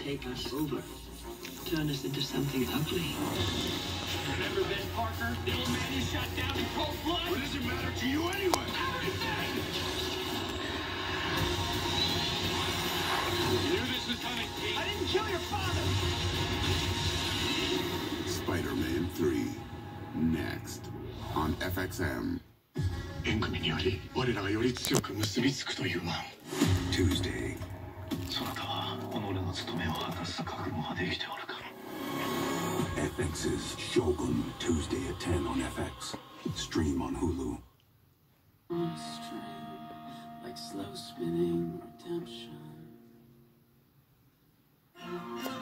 take us over, turn us into something ugly. Remember Ben Parker, the old man you shot down in cold blood? What does it matter to you anyway? Everything! You knew this was coming, Pete. I didn't kill your father! Spider-Man 3, next on FXM. 縁組により我らがより強く結びつくというわ。 Tuesday. そなたは己の務めを果たす覚悟ができておるか。 FX's Shogun, Tuesday at 10 on FX. Stream on Hulu. On a string, like slow spinning redemption.